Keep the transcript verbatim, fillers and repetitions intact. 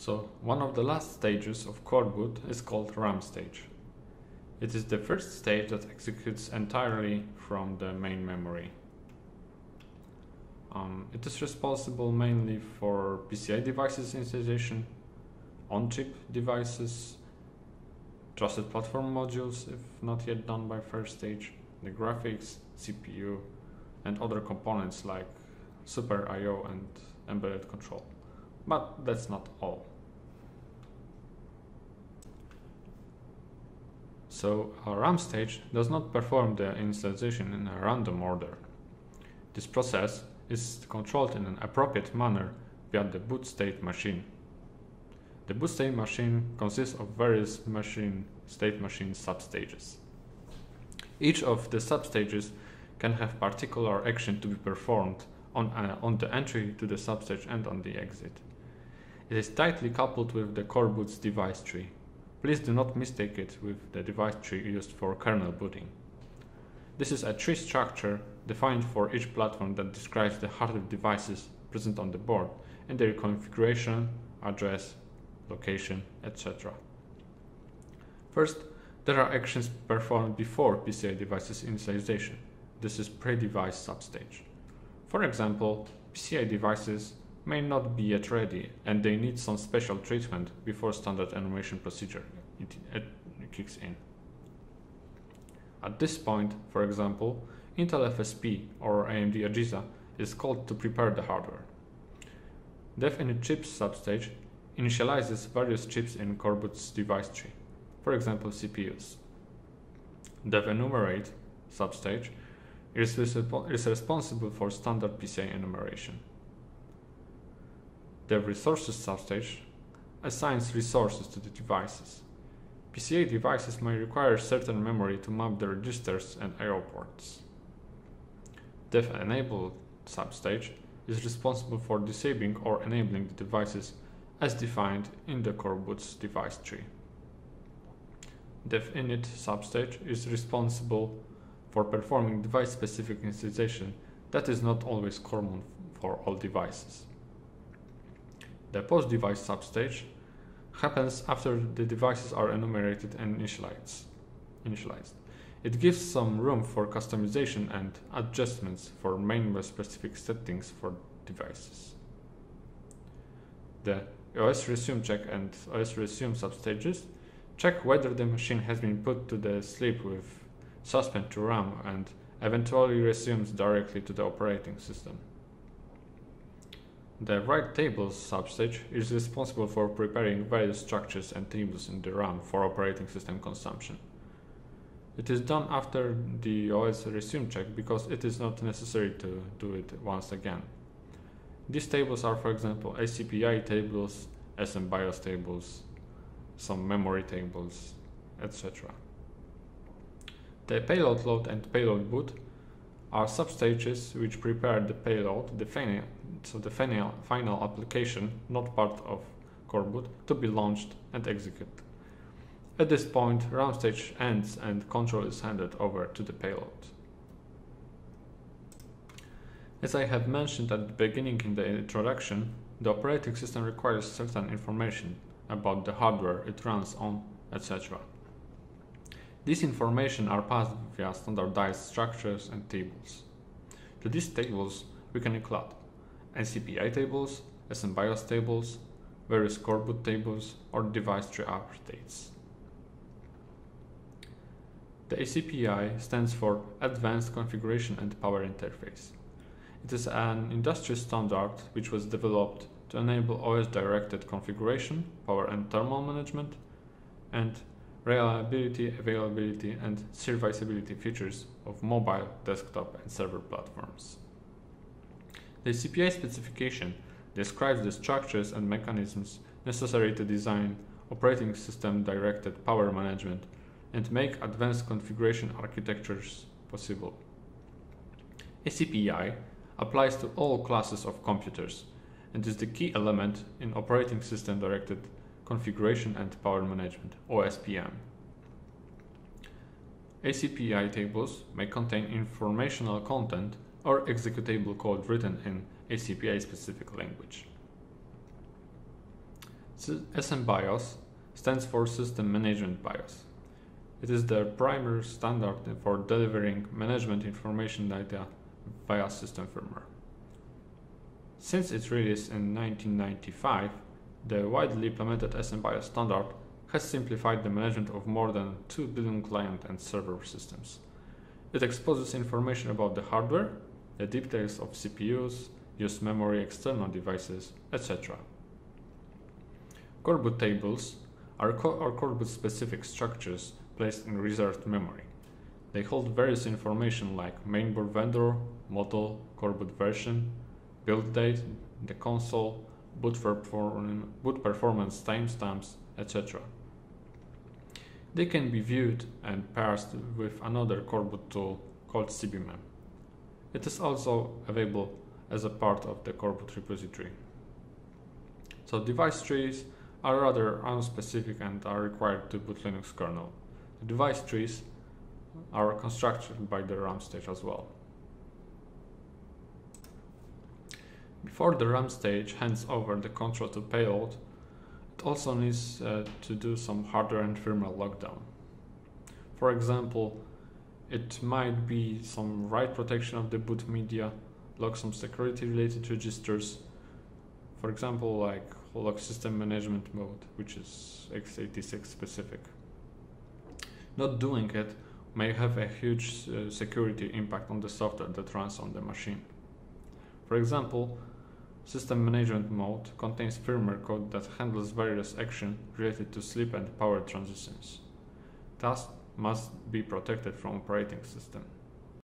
So one of the last stages of coreboot is called Ramstage. It is the first stage that executes entirely from the main memory. Um, it is responsible mainly for P C I devices initialization, on-chip devices, trusted platform modules if not yet done by first stage, the graphics, C P U, and other components like Super I O and embedded control. But that's not all. So a Ramstage does not perform the initialization in a random order. This process is controlled in an appropriate manner via the boot state machine. The boot state machine consists of various machine state machine substages. Each of the substages can have particular action to be performed on, uh, on the entry to the substage and on the exit. It is tightly coupled with the coreboot's device tree. Please do not mistake it with the device tree used for kernel booting. This is a tree structure defined for each platform that describes the hardware devices present on the board and their configuration, address, location, et cetera. First, there are actions performed before P C I devices initialization. This is pre-device substage. For example, P C I devices may not be yet ready and they need some special treatment before standard enumeration procedure it, it kicks in. At this point, for example, Intel F S P or A M D AGISA is called to prepare the hardware. Dev init chips substage initializes various chips in coreboot's device tree, for example C P Us. Dev enumerate substage is, is responsible for standard P C I enumeration. Dev resources substage assigns resources to the devices. P C I devices may require certain memory to map the registers and I O ports. Dev enable substage is responsible for disabling or enabling the devices as defined in the coreboot's device tree. Dev init substage is responsible for performing device-specific initialization that is not always common for all devices. The post-device substage happens after the devices are enumerated and initialized. initialized. It gives some room for customization and adjustments for mainboard-specific settings for devices. The O S resume check and O S resume substages check whether the machine has been put to the sleep with suspend to RAM and eventually resumes directly to the operating system. The write tables substage is responsible for preparing various structures and tables in the RAM for operating system consumption. It is done after the O S resume check because it is not necessary to do it once again. These tables are, for example, A C P I tables, S M BIOS tables, some memory tables, et cetera. The payload load and payload boot are substages which prepare the payload, the final, so the final, final application, not part of coreboot, to be launched and executed. At this point, Ramstage ends and control is handed over to the payload. As I have mentioned at the beginning in the introduction, the operating system requires certain information about the hardware it runs on, et cetera. These information are passed via standardized structures and tables. To these tables, we can include A C P I tables, S M BIOS tables, various coreboot tables, or device tree updates. The A C P I stands for Advanced Configuration and Power Interface. It is an industry standard which was developed to enable O S-directed configuration, power and thermal management, and reliability, availability, and serviceability features of mobile, desktop, and server platforms. The A C P I specification describes the structures and mechanisms necessary to design operating system-directed power management and make advanced configuration architectures possible. A C P I applies to all classes of computers and is the key element in operating system-directed configuration and power management, O S P M. A C P I tables may contain informational content or executable code written in A C P I-specific language. S M BIOS stands for System Management BIOS. It is the primary standard for delivering management information data via system firmware. Since its release in nineteen ninety-five, the widely implemented S M BIOS standard has simplified the management of more than two billion client and server systems. It exposes information about the hardware, the details of C P Us, used memory, external devices, et cetera. Coreboot tables are, co are coreboot specific structures placed in reserved memory. They hold various information like mainboard vendor, model, coreboot version, build date, the console, boot, perform boot performance timestamps, et cetera. They can be viewed and parsed with another coreboot tool called C B M E M. It is also available as a part of the coreboot repository. So device trees are rather unspecific and are required to boot Linux kernel. The device trees are constructed by the Ramstage as well. Before the Ramstage hands over the control to payload, it also needs uh, to do some hardware and firmware lockdown. For example, it might be some write protection of the boot media, log some security related registers, for example like log system management mode, which is x eighty-six specific. Not doing it may have a huge uh, security impact on the software that runs on the machine. For example, system management mode contains firmware code that handles various actions related to sleep and power transitions. Thus, must be protected from operating system.